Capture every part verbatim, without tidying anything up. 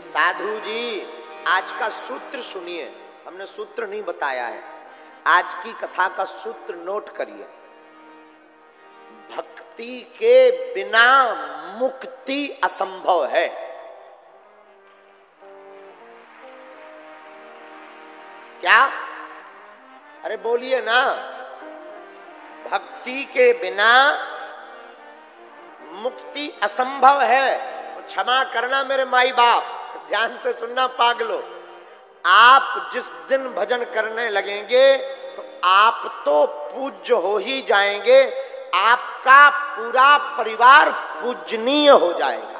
साधु जी आज का सूत्र सुनिए, हमने सूत्र नहीं बताया है, आज की कथा का सूत्र नोट करिए। भक्ति के बिना मुक्ति असंभव है। क्या? अरे बोलिए ना। भक्ति के बिना मुक्ति असंभव है। क्षमा करना मेरे माई बाप, ध्यान से सुनना पागलो। आप जिस दिन भजन करने लगेंगे तो आप तो पूज्य हो ही जाएंगे, आपका पूरा परिवार पूजनीय हो जाएगा।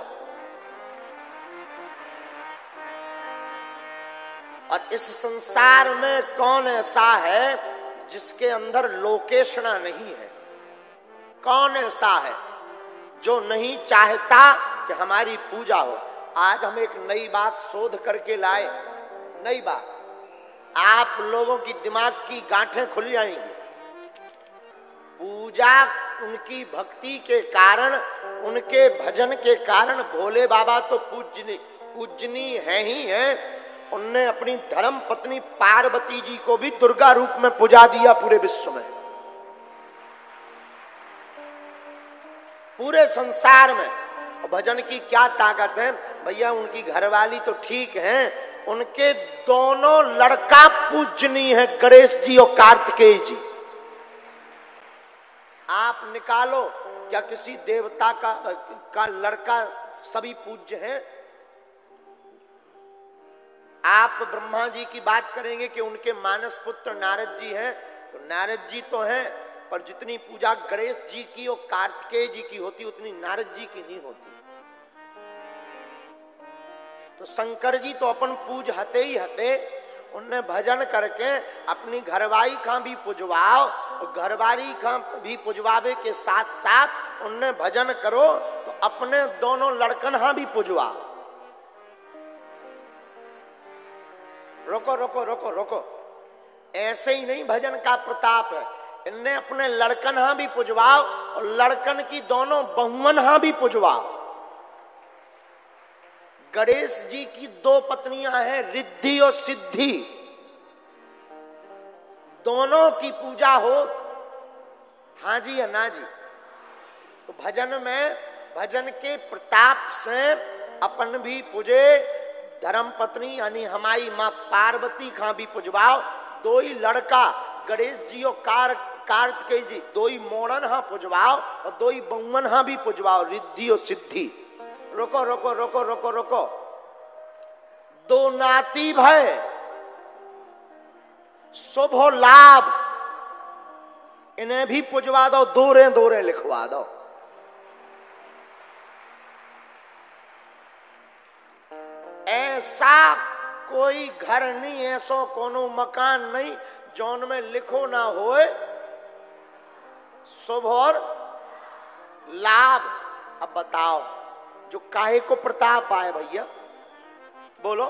और इस संसार में कौन ऐसा है जिसके अंदर लोकेशना नहीं है? कौन ऐसा है जो नहीं चाहता कि हमारी पूजा हो? आज हम एक नई बात शोध करके लाए, नई बात, आप लोगों की दिमाग की गांठें खुल जाएंगी। पूजा उनकी भक्ति के कारण, उनके भजन के कारण भोले बाबा तो पूजनी पूजनीय है ही है। उनने अपनी धर्म पत्नी पार्वती जी को भी दुर्गा रूप में पूजा दिया पूरे विश्व में, पूरे संसार में। और भजन की क्या ताकत है भैया? उनकी घरवाली तो ठीक है, उनके दोनों लड़का पूजनीय है, गणेश जी और कार्तिकेय जी। आप निकालो, क्या किसी देवता का का लड़का सभी पूज्य हैं? आप ब्रह्मा जी की बात करेंगे कि उनके मानस पुत्र नारद जी हैं, तो नारद जी तो हैं, पर जितनी पूजा गणेश जी की और कार्तिकेय जी की होती उतनी नारद जी की नहीं होती। तो शंकर जी तो अपन पूज हते ही हते, उनने भजन करके अपनी घरवाई का भी पुजवाओ और घरवाली का भी पुजवावे के साथ साथ उनने भजन करो तो अपने दोनों लड़कन हा भी पुजवाओ। रोको रोको रोको रोको, ऐसे ही नहीं भजन का प्रताप है। इनने अपने लड़कन हा भी पुजवाओ और लड़कन की दोनों बहुवन हा भी पुजवाओ। गणेश जी की दो पत्नियां हैं, रिद्धि और सिद्धि, दोनों की पूजा हो। हाँ जी या ना जी? तो भजन में, भजन के प्रताप से अपन भी पूजे, धर्म पत्नी यानी हमारी माँ पार्वती का भी पुजवाओ। दो ही लड़का गणेश जी और कार कार्तिकेय जी, दो ही मोड़न हा पुजवाओ और दो ही बहुमन हा भी पुजवाओ, रिद्धि और सिद्धि। रोको रोको रोको रोको रोको, दो नाती भय शुभ लाभ, इन्हें भी पुजवा दो, दोरे दोरे लिखवा दो। ऐसा कोई घर नहीं, ऐसो कोनो मकान नहीं जौन में लिखो ना होए शुभ और लाभ। अब बताओ, जो काहे को प्रताप आए भैया? बोलो।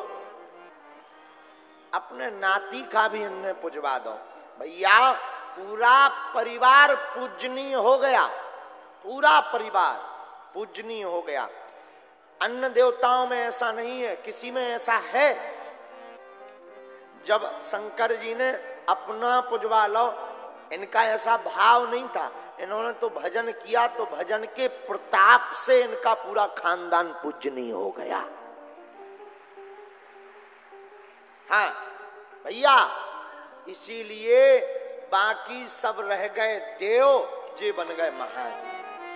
अपने नाती का भी इन्हें पुजवा दो भैया, पूरा परिवार पूजनीय हो गया, पूरा परिवार पूजनीय हो गया। अन्य देवताओं में ऐसा नहीं है, किसी में ऐसा है? जब शंकर जी ने अपना पुजवा लो, इनका ऐसा भाव नहीं था, इन्होंने तो भजन किया तो भजन के प्रताप से इनका पूरा खानदान पूजनीय हो गया। हाँ भैया, इसीलिए बाकी सब रह गए देव, जे बन गए महादेव।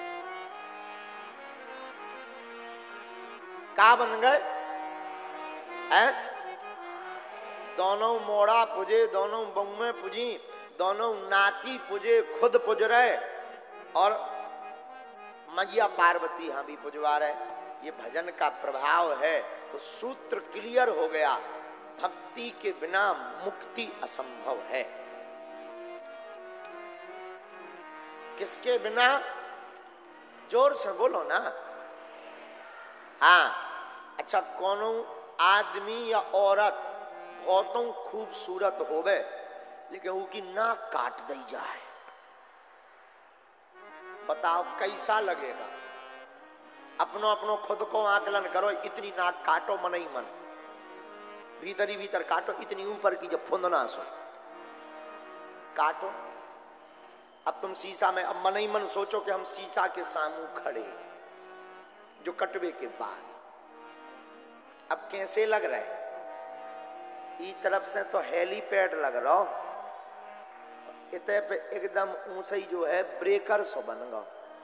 का बन गए हैं? दोनों मोड़ा पूजे, दोनों बहुएं पूजी, दोनों नाती पूजे, खुद पूज रहे और मैया पार्वती हाँ भी पुजवा रहे। ये भजन का प्रभाव है। तो सूत्र क्लियर हो गया, भक्ति के बिना मुक्ति असंभव है। किसके बिना? जोर से बोलो ना। हाँ, अच्छा, कोनो आदमी या औरत बहुतों खूबसूरत होवे लेकिन उनकी नाक काट दी जाए, बताओ कैसा लगेगा? अपनो अपनो खुद को आकलन करो, इतनी नाक काटो मन ही मन, भीतर ही भीतर काटो, इतनी ऊपर की जब फुंद ना सो काटो। अब तुम शीशा में अब मन ही मन सोचो कि हम शीशा के सामू खड़े, जो कटवे के बाद अब कैसे लग रहे? ई तरफ से तो हेलीपैड लग रहा हो, इतने पे एकदम ऊंचाई जो है ब्रेकर सो बन गो।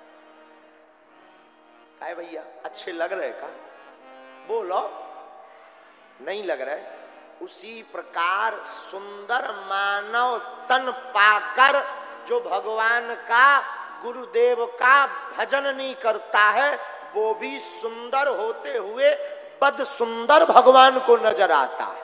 काय भैया अच्छे लग रहे का? बोलो नहीं लग रहे? उसी प्रकार सुंदर मानव तन पाकर जो भगवान का गुरुदेव का भजन नहीं करता है, वो भी सुंदर होते हुए बद सुंदर भगवान को नजर आता है।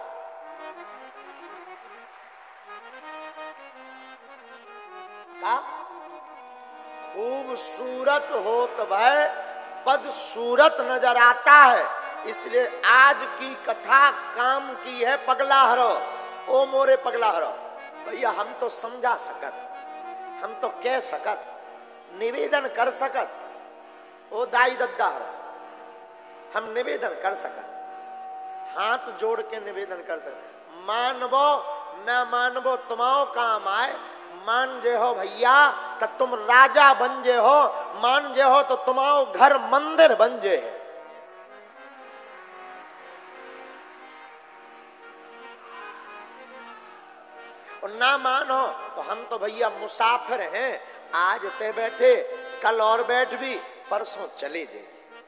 खूबसूरत होत भय बदसूरत नजर आता है। इसलिए आज की कथा काम की है पगला हरो, ओ मोरे पगला हरो। भैया हम तो समझा सकत, हम तो कह सकत, निवेदन कर सकत, ओ दाई दद्दा हरो, हम निवेदन कर सकत, हाथ जोड़ के निवेदन कर सकत। मानवो न मानवो तुम्हारो काम आए, मान जे हो भैया तो तुम राजा बन जे हो, मान जे हो तो तुम्हारो घर मंदिर बन जे है। और ना मानो तो हम तो भैया मुसाफिर हैं, आज ते बैठे कल और बैठ भी, परसों चले जाए।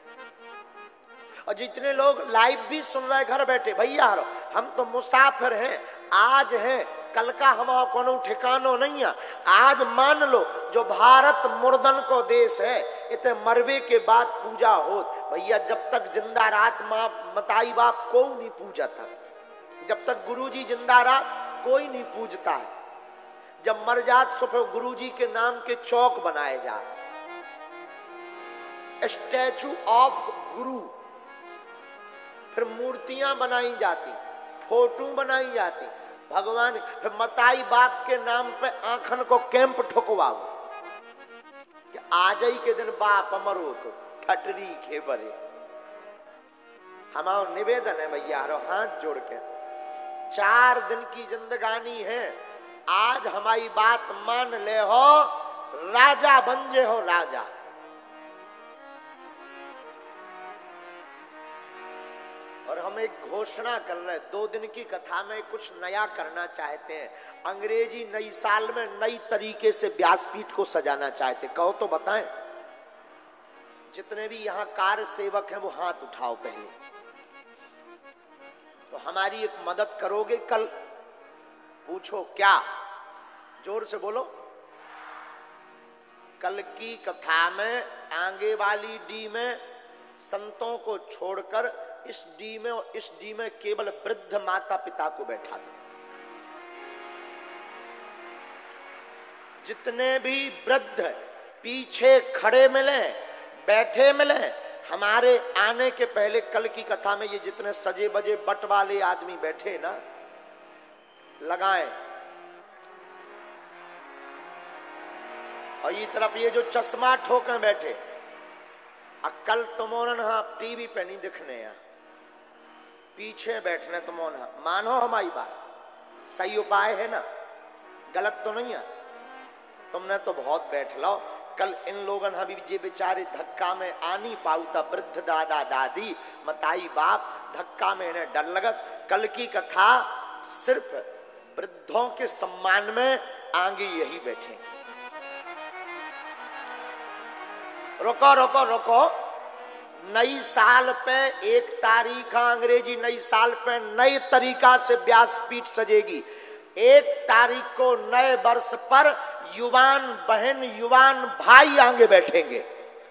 और जितने लोग लाइव भी सुन रहे घर बैठे, भैया हम तो मुसाफिर हैं, आज हैं कल का हमारा कोनो ठिकानो नहीं है। आज मान लो जो भारत मुर्दन को देश है, इतने मरवे के बाद पूजा हो भैया। जब तक जिंदा रात माँ मताई बाप को नहीं पूजा था, जब तक गुरुजी जिंदा रात कोई नहीं पूजता है। जब मर जात सो फिर गुरुजी के नाम के चौक बनाए जा, स्टैचू ऑफ गुरु, फिर मूर्तियां बनाई जाती, फोटो बनाई जाती भगवान। फिर मताई बाप के नाम पे आंखन को कैंप ठुकवाओ कि आज ही के दिन बाप अमर हो तो ठटरी के बरे। हमारा निवेदन है भैया हाथ जोड़ के, चार दिन की जिंदगानी है, आज हमारी बात मान ले हो, राजा बन जे हो राजा। और हम एक घोषणा कर रहे हैं, दो दिन की कथा में कुछ नया करना चाहते हैं। अंग्रेजी नई साल में नई तरीके से व्यासपीठ को सजाना चाहते, कहो तो बताएं। जितने भी यहाँ कार्य सेवक हैं वो हाथ उठाओ पहले, तो हमारी एक मदद करोगे कल? पूछो क्या, जोर से बोलो। कल की कथा में आगे वाली डी में संतों को छोड़कर इस डी में और इस डी में केवल वृद्ध माता पिता को बैठा दो। जितने भी वृद्ध पीछे खड़े मिले, बैठे मिले, हमारे आने के पहले कल की कथा में ये जितने सजे बजे बट वाले आदमी बैठे ना, लगाएं। और ये तरफ ये जो चश्मा ठोके बैठे, कल तुमोन हाँ टीवी पे नहीं दिखने हैं, पीछे बैठने तुमोन हाँ। मानो हमारी बात, सही उपाय है ना, गलत तो नहीं है। तुमने तो बहुत बैठ लो, कल इन लोगन हाँ भी जे बेचारे धक्का में आनी पाऊता, वृद्ध दादा दादी मताई बाप धक्का में इन्हें डर लगत। कल की कथा सिर्फ वृद्धों के सम्मान में आगे यही बैठे। रुको रुको रुको, नई साल पे एक तारीख अंग्रेजी नई साल पे नई तरीका से व्यासपीठ सजेगी। एक तारीख को नए वर्ष पर युवान बहन युवान भाई आगे बैठेंगे।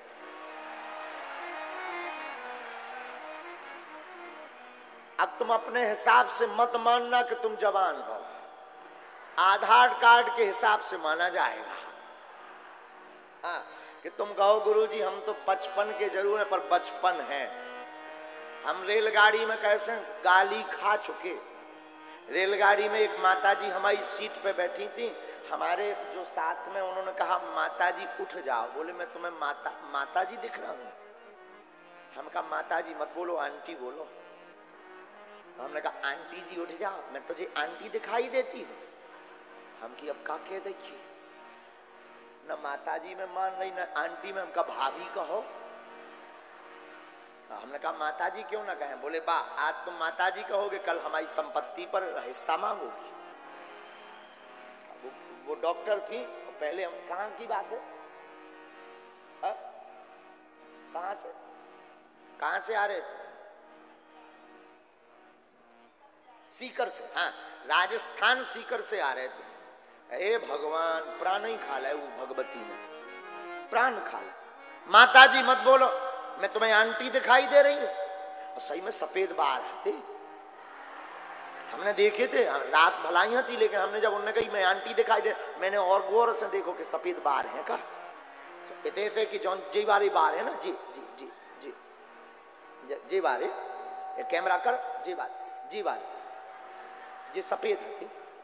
अब तुम अपने हिसाब से मत मानना कि तुम जवान हो, आधार कार्ड के हिसाब से माना जाएगा। हाँ, कि तुम कहो गुरुजी हम तो पचपन के जरूर हैं, पर बचपन है। हम रेलगाड़ी में कैसे गाली खा चुके। रेलगाड़ी में एक माताजी हमारी सीट पे बैठी थी, हमारे जो साथ में, उन्होंने कहा माताजी उठ जाओ। बोले मैं तुम्हें माता माताजी दिख रहा हूं? हम कहा माता जी मत बोलो, आंटी बोलो। हमने कहा आंटी जी उठ जाओ, मैं तुझे आंटी दिखाई देती हूँ। हम की अब का कह देखिए, न माता जी में मान रही न आंटी में, हमका भाभी कहो। हमने कहा माता जी क्यों ना कहें? बोले बा आज तुम माता जी कहोगे, कल हमारी संपत्ति पर हिस्सा मांगोगी। वो, वो डॉक्टर थी, पहले हम कहाँ की बात है, कहां से कहां से आ रहे थे? सीकर से, हाँ राजस्थान सीकर से आ रहे थे। हे भगवान, प्राण ही खा लाए वो भगवती ने, प्राण खा लाए। माता जी मत बोलो, मैं तुम्हें आंटी दिखाई दे रही हूं। और सही में सफेद बाल थे, हमने देखे थे, रात भलाइयां थी, लेकिन हमने जब उन्होंने कही मैं आंटी दिखाई दे, मैंने और गौर से देखो कि सफेद बाल हैं का, तो इतने थे कि जौन जी वाले बाल है ना, जी जी जी जी जी वाले, ये कैमरा कर, जी वाले जी वाले जी सफेद थे।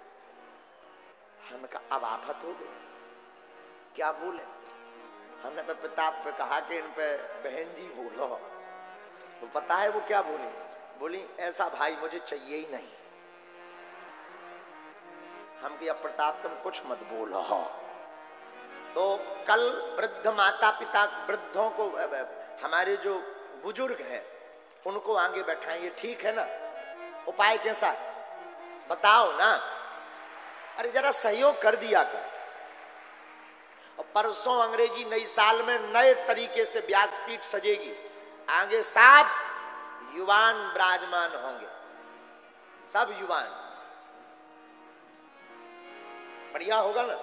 हमने कहा अब आफत हो गई, क्या बोले? हमने पे पिता पे कहा कि इन पे बहन जी बोलो। तो पता है वो क्या बोली? बोली ऐसा भाई मुझे चाहिए ही नहीं। हम कि अब प्रताप तुम कुछ मत बोलो। तो कल वृद्ध माता पिता, वृद्धों को, हमारे जो बुजुर्ग हैं उनको आगे बैठाएंगे, ठीक है ना? उपाय कैसा बताओ ना? अरे जरा सहयोग कर दिया कर। और परसों अंग्रेजी नई साल में नए तरीके से व्यासपीठ सजेगी, आगे सब युवान विराजमान होंगे, सब युवान। बढ़िया होगा ना?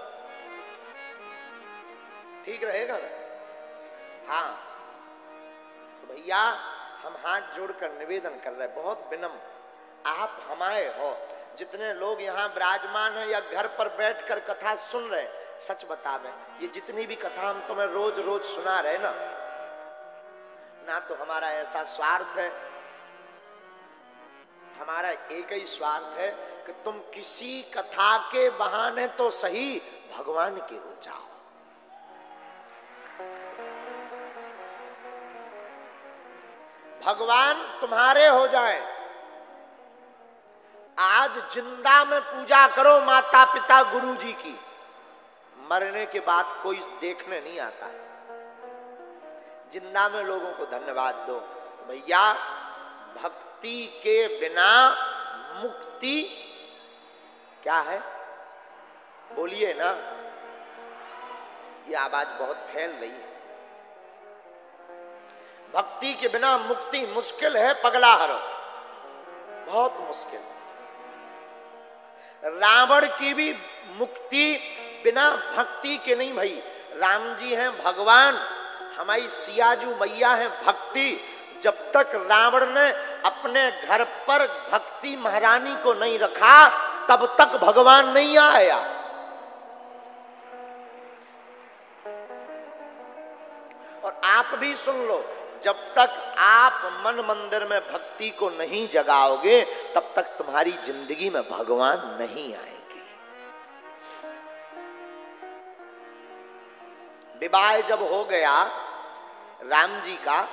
ठीक रहेगा ना? हाँ तो भैया हम हाथ जोड़कर निवेदन कर रहे हैं, बहुत विनम्र, आप हमारे हो, जितने लोग यहाँ विराजमान हैं या घर पर बैठकर कथा सुन रहे, सच बतावे, ये जितनी भी कथा हम तुम्हें रोज रोज सुना रहे ना, ना तो हमारा ऐसा स्वार्थ है, हमारा एक ही स्वार्थ है कि तुम किसी कथा के बहाने तो सही भगवान के हो जाओ। भगवान तुम्हारे हो जाए। आज जिंदा में पूजा करो माता पिता गुरु जी की, मरने के बाद कोई देखने नहीं आता। जिंदा में लोगों को धन्यवाद दो। तो भैया भक्ति के बिना मुक्ति क्या है? बोलिए ना, ये आवाज बहुत फैल रही है। भक्ति के बिना मुक्ति मुश्किल है पगला हरो, बहुत मुश्किल। रावण की भी मुक्ति बिना भक्ति के नहीं भई। राम जी हैं भगवान, हमारी सियाजू मैया है भक्ति। जब तक रावण ने अपने घर पर भक्ति महारानी को नहीं रखा, तब तक भगवान नहीं आया। और आप भी सुन लो, जब तक आप मन मंदिर में भक्ति को नहीं जगाओगे, तब तक तुम्हारी जिंदगी में भगवान नहीं आएंगे। विवाह जब हो गया राम जी का,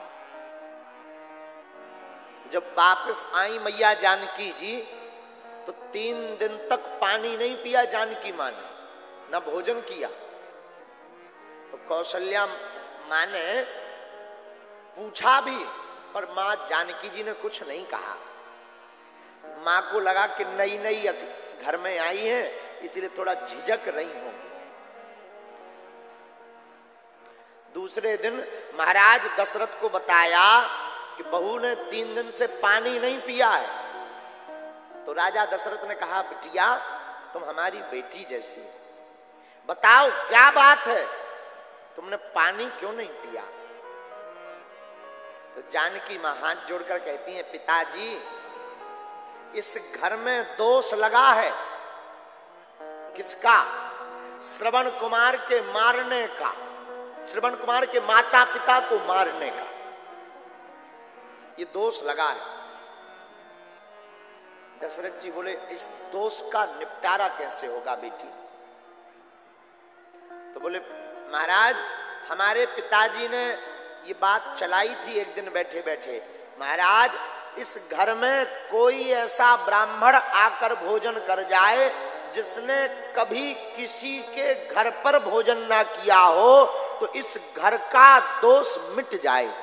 जब वापस आई मैया जानकी जी, तो तीन दिन तक पानी नहीं पिया जानकी माँ ने, न भोजन किया। तो कौशल्या माँ ने पूछा भी, पर माँ जानकी जी ने कुछ नहीं कहा। माँ को लगा कि नई नई घर में आई है, इसलिए थोड़ा झिझक रही होंगी। दूसरे दिन महाराज दशरथ को बताया कि बहू ने तीन दिन से पानी नहीं पिया है। तो राजा दशरथ ने कहा, बिटिया तुम हमारी बेटी जैसी हो, बताओ क्या बात है, तुमने पानी क्यों नहीं पिया? तो जानकी मां हाथ जोड़कर कहती हैं, पिताजी इस घर में दोष लगा है। किसका? श्रवण कुमार के मारने का, श्रवण कुमार के माता पिता को मारने का ये दोष लगा है। दशरथ जी बोले, इस दोष का निपटारा कैसे होगा बेटी? तो बोले, महाराज हमारे पिताजी ने ये बात चलाई थी एक दिन बैठे बैठे, महाराज इस घर में कोई ऐसा ब्राह्मण आकर भोजन कर जाए जिसने कभी किसी के घर पर भोजन ना किया हो तो इस घर का दोष मिट जाएगा।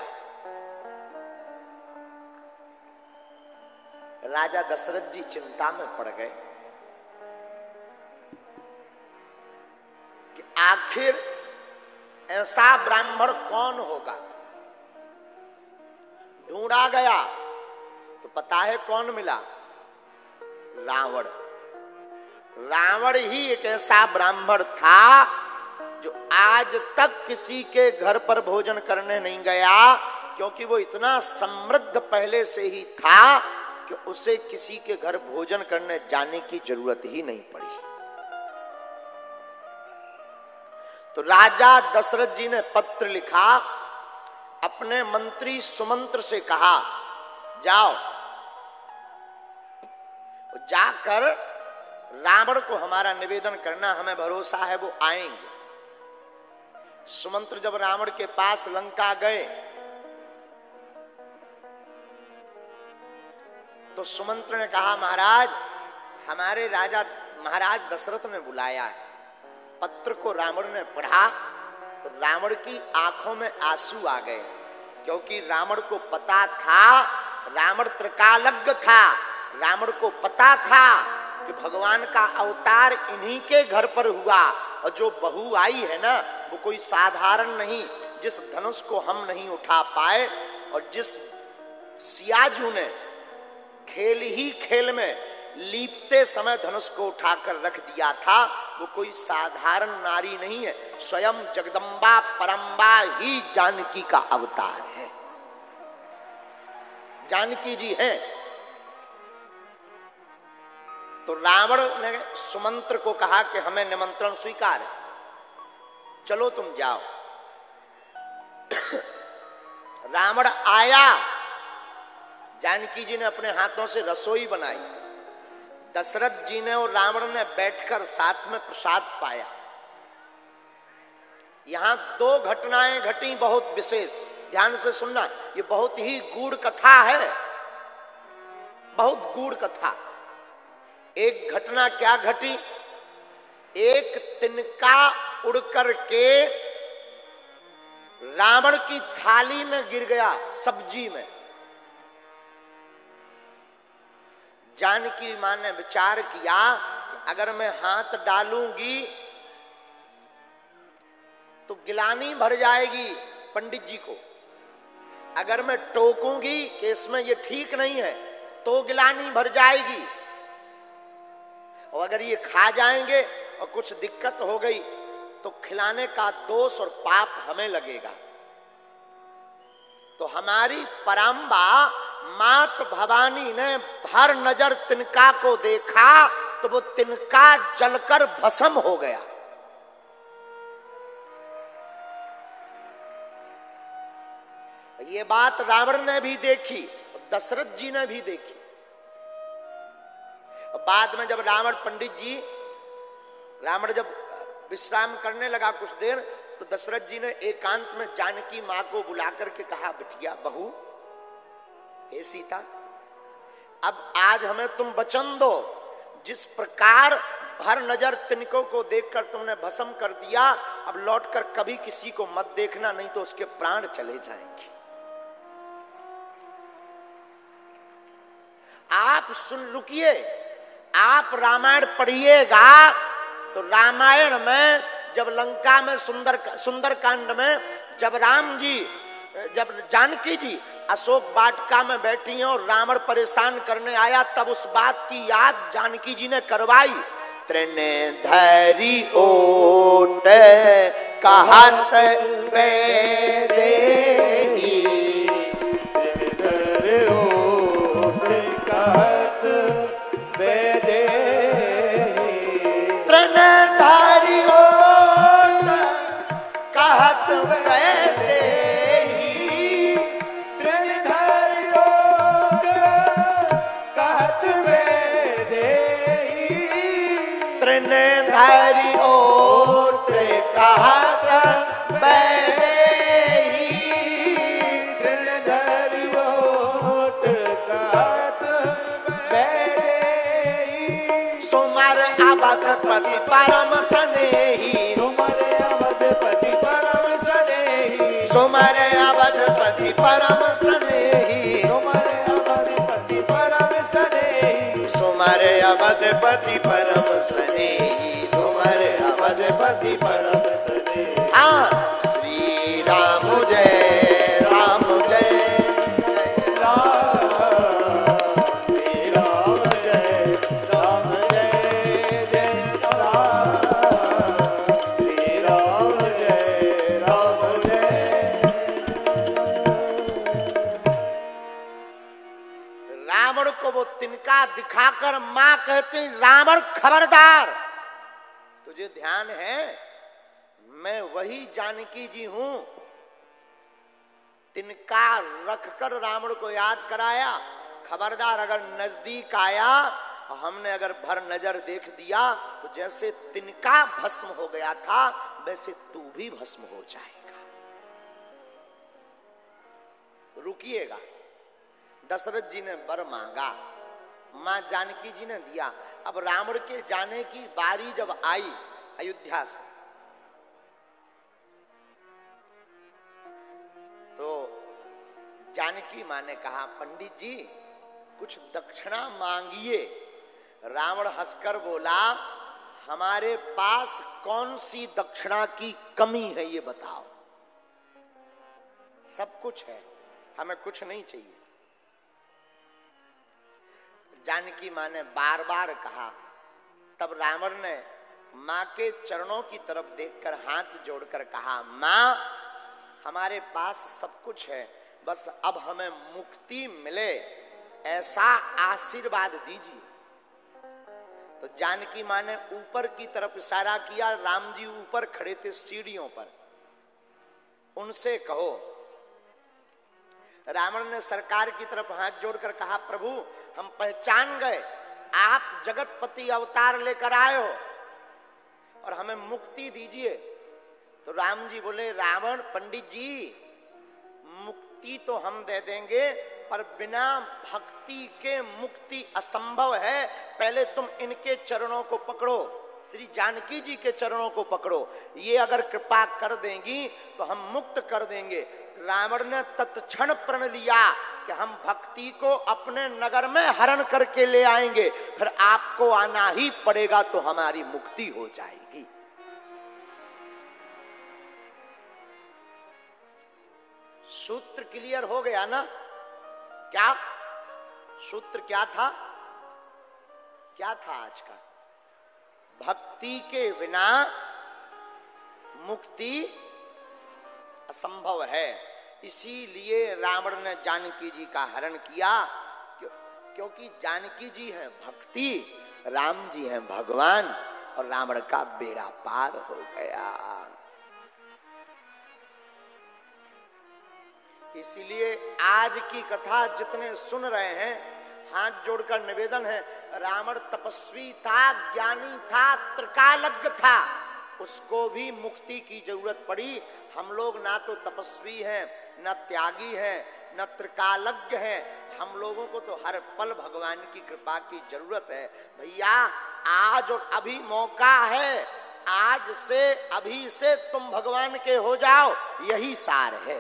राजा दशरथ जी चिंता में पड़ गए कि आखिर ऐसा ब्राह्मण कौन होगा। ढूंढा गया तो पता है कौन मिला, रावण। रावण ही एक ऐसा ब्राह्मण था जो आज तक किसी के घर पर भोजन करने नहीं गया, क्योंकि वो इतना समृद्ध पहले से ही था कि उसे किसी के घर भोजन करने जाने की जरूरत ही नहीं पड़ी। तो राजा दशरथ जी ने पत्र लिखा, अपने मंत्री सुमंत्र से कहा जाओ, जाकर रावण को हमारा निवेदन करना, हमें भरोसा है वो आएंगे। सुमंत्र जब रावण के पास लंका गए तो सुमंत्र ने कहा, महाराज हमारे राजा महाराज दशरथ ने बुलाया है। पत्र को रावण ने पढ़ा तो रावण की आंखों में आंसू आ गए, क्योंकि रावण को पता था, रावण त्रिकालज्ञ था, रावण को पता था कि भगवान का अवतार इन्हीं के घर पर हुआ, और जो बहू आई है ना वो कोई साधारण नहीं, जिस धनुष को हम नहीं उठा पाए और जिस सियाजू ने खेल ही खेल में लीपते समय धनुष को उठाकर रख दिया था, वो कोई साधारण नारी नहीं है, स्वयं जगदम्बा परम्बा ही जानकी का अवतार है। जानकी जी हैं। तो रावण ने सुमंत्र को कहा कि हमें निमंत्रण स्वीकार है, चलो तुम जाओ। रावण आया, जानकी जी ने अपने हाथों से रसोई बनाई, दशरथ जी ने और रावण ने बैठकर साथ में प्रसाद पाया। यहां दो घटनाएं घटी बहुत विशेष, ध्यान से सुनना, ये बहुत ही गूढ़ कथा है, बहुत गूढ़ कथा। एक घटना क्या घटी, एक तिनका उड़कर के रावण की थाली में गिर गया, सब्जी में। जानकी मां ने विचार किया कि अगर मैं हाथ डालूंगी तो गिलानी भर जाएगी पंडित जी को, अगर मैं टोकूंगी कि इसमें ये ठीक नहीं है तो गिलानी भर जाएगी, और अगर ये खा जाएंगे और कुछ दिक्कत हो गई तो खिलाने का दोष और पाप हमें लगेगा। तो हमारी परम्बा मात भवानी ने भर नजर तिनका को देखा तो वो तिनका जलकर भस्म हो गया। ये बात रावण ने भी देखी, दशरथ जी ने भी देखी। बाद में जब रावण पंडित जी रावण जब विश्राम करने लगा कुछ देर, तो दशरथ जी ने एकांत में जानकी मां को बुला करके कहा, बिटिया बहू, हे सीता, अब आज हमें तुम वचन दो, जिस प्रकार भर नजर तिनकों को देखकर तुमने भस्म कर दिया, अब लौटकर कभी किसी को मत देखना, नहीं तो उसके प्राण चले जाएंगे। आप सुन रुकिए, आप रामायण पढ़िएगा तो रामायण में जब लंका में सुंदर सुंदर कांड में जब राम जी जब जानकी जी अशोक वाटिका में बैठी हैं और रावण परेशान करने आया, तब उस बात की याद जानकी जी ने करवाई। त्रिने धरी ओट कहत बेदेही, हरि ओट कहत बैदेही, अवधपति परम स्नेही, सुमरे अवधपति परम स्नेही, सुमरे अवधपति परम स्नेही, सुमरे अवधपति परम स्नेही, सुमरे अवधपति परम स्नेही, सुमरे अवधपति परम स्नेही। हाँ, श्री राम जय राम जय राम, श्री राम जय राम जय जय राम, श्री राम जय राम जय। रावण को वो तिनका दिखाकर मां कहती, रावण खबरदार, तुझे ध्यान है मैं वही जानकी जी हूं। तिनका रखकर रावण को याद कराया, खबरदार अगर नजदीक आया और हमने अगर भर नजर देख दिया तो जैसे तिनका भस्म हो गया था वैसे तू भी भस्म हो जाएगा। रुकिएगा। दशरथ जी ने वर मांगा, मां जानकी जी ने दिया। अब रावण के जाने की बारी जब आई अयोध्या से, तो जानकी मां ने कहा, पंडित जी कुछ दक्षिणा मांगिए। रावण हंसकर बोला, हमारे पास कौन सी दक्षिणा की कमी है ये बताओ। सब कुछ है, हमें कुछ नहीं चाहिए। जानकी मां ने बार बार कहा। तब रावण ने मां के चरणों की तरफ देखकर हाथ जोड़कर कहा, मां हमारे पास सब कुछ है, बस अब हमें मुक्ति मिले ऐसा आशीर्वाद दीजिए। तो जानकी मां ने ऊपर की तरफ इशारा किया। राम जी ऊपर खड़े थे सीढ़ियों पर, उनसे कहो। रावण ने सरकार की तरफ हाथ जोड़कर कहा, प्रभु हम पहचान गए आप जगतपति अवतार लेकर आए हो और हमें मुक्ति दीजिए। तो राम जी बोले, रावण पंडित जी मुक्ति तो हम दे देंगे पर बिना भक्ति के मुक्ति असंभव है। पहले तुम इनके चरणों को पकड़ो, श्री जानकी जी के चरणों को पकड़ो, ये अगर कृपा कर देंगी तो हम मुक्त कर देंगे। रावण ने तत्क्षण प्रण लिया कि हम भक्ति को अपने नगर में हरण करके ले आएंगे, फिर आपको आना ही पड़ेगा तो हमारी मुक्ति हो जाएगी। सूत्र क्लियर हो गया ना? क्या सूत्र क्या था? क्या था आज का? भक्ति के बिना मुक्ति असंभव है। इसीलिए रावण ने जानकी जी का हरण किया, क्यों? क्योंकि जानकी जी हैं भक्ति, राम जी हैं भगवान, और रावण का बेड़ा पार हो गया। इसीलिए आज की कथा जितने सुन रहे हैं, हाथ जोड़कर निवेदन है, रावण तपस्वी था, ज्ञानी था, त्रिकालज्ञ था, उसको भी मुक्ति की जरूरत पड़ी। हम लोग ना तो तपस्वी हैं, न त्यागी हैं, न त्रिकालज्ञ हैं, हम लोगों को तो हर पल भगवान की कृपा की जरूरत है। भैया आज और अभी मौका है, आज से अभी से तुम भगवान के हो जाओ, यही सार है।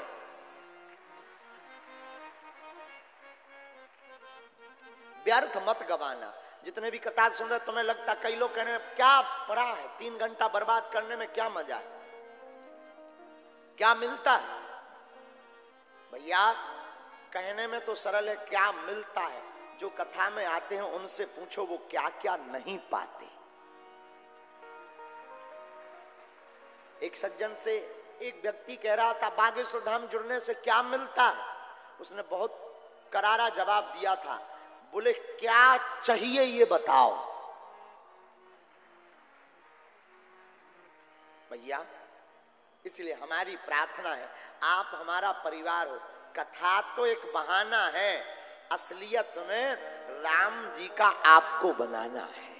व्यर्थ मत गवाना। जितने भी कथा सुन रहे तुम्हें लगता, कई लोग कहने क्या पड़ा है, तीन घंटा बर्बाद करने में क्या मजा है, क्या मिलता है? भैया कहने में तो सरल है, क्या मिलता है? जो कथा में आते हैं उनसे पूछो वो क्या क्या नहीं पाते। एक सज्जन से एक व्यक्ति कह रहा था, बागेश्वर धाम जुड़ने से क्या मिलता है? उसने बहुत करारा जवाब दिया था, बोले क्या चाहिए ये बताओ। भैया इसलिए हमारी प्रार्थना है, आप हमारा परिवार हो। कथा तो एक बहाना है, असलियत में राम जी का आपको बनाना है।